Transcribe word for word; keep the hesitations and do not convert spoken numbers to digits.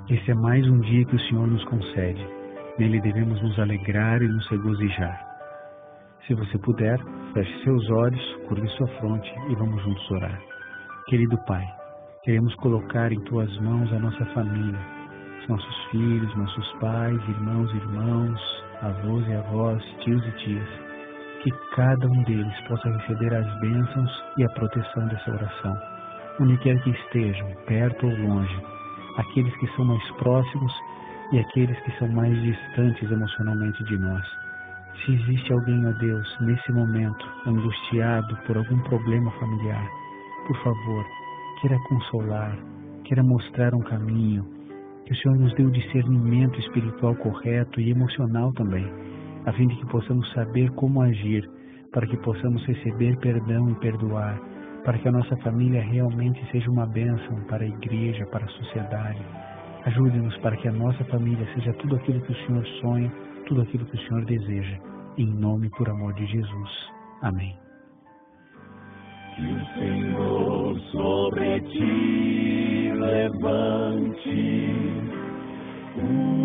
Esse é mais um dia que o Senhor nos concede. Nele devemos nos alegrar e nos regozijar. Se você puder, feche seus olhos, curve sua fronte e vamos juntos orar. Querido Pai, queremos colocar em Tuas mãos a nossa família, os nossos filhos, nossos pais, irmãos e irmãos, avós e avós, tios e tias. Que cada um deles possa receber as bênçãos e a proteção dessa oração, onde quer que estejam, perto ou longe, aqueles que são mais próximos e aqueles que são mais distantes emocionalmente de nós. Se existe alguém, ó Deus, nesse momento, angustiado por algum problema familiar, por favor, queira consolar, queira mostrar um caminho, que o Senhor nos dê o discernimento espiritual correto e emocional também, a fim de que possamos saber como agir, para que possamos receber perdão e perdoar, para que a nossa família realmente seja uma bênção para a igreja, para a sociedade. Ajude-nos para que a nossa família seja tudo aquilo que o Senhor sonha, tudo aquilo que o Senhor deseja. Em nome e por amor de Jesus. Amém. Que o Senhor sobre ti levante